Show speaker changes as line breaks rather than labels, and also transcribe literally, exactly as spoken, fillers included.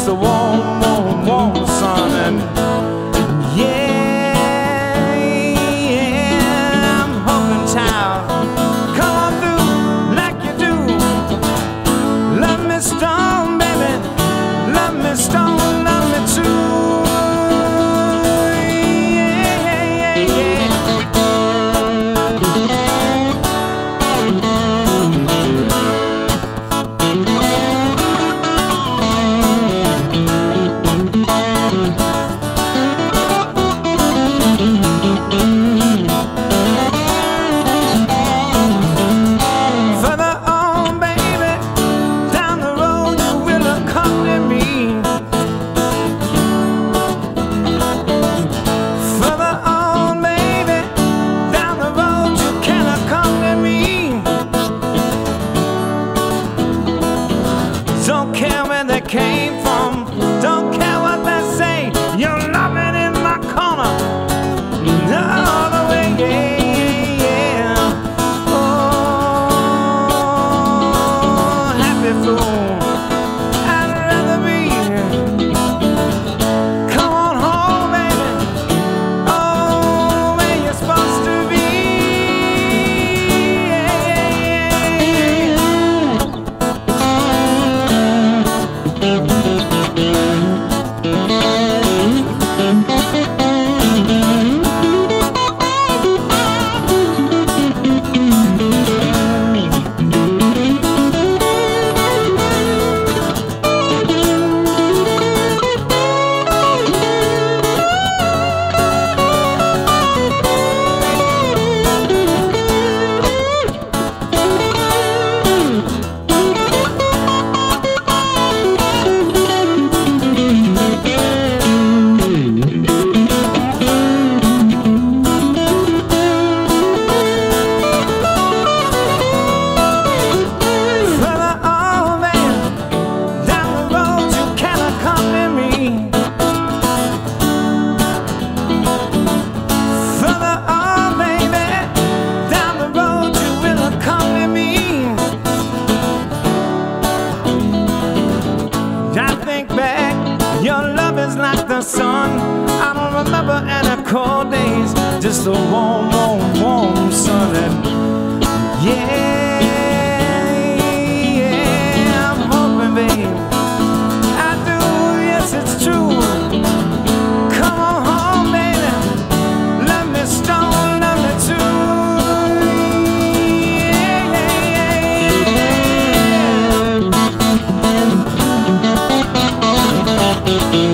just a warm, warm, warm sun. And yeah, yeah, I'm hoping, child, come on through like you do. Love me strong, baby, love me strong, love me true. Don't care where they came from, don't care what they say. You're loving in my corner, all the way, yeah, yeah, yeah. Oh, happy fool, I'd rather be. Come on home, baby, oh, where you're supposed to be. Yeah, your love is like the sun. I don't remember any cold days, just a warm, warm, warm sun. And yeah, yeah, I'm hoping, babe, I do, yes, it's true. Come on home, baby, love me strong, love me true. Yeah, yeah, yeah, yeah.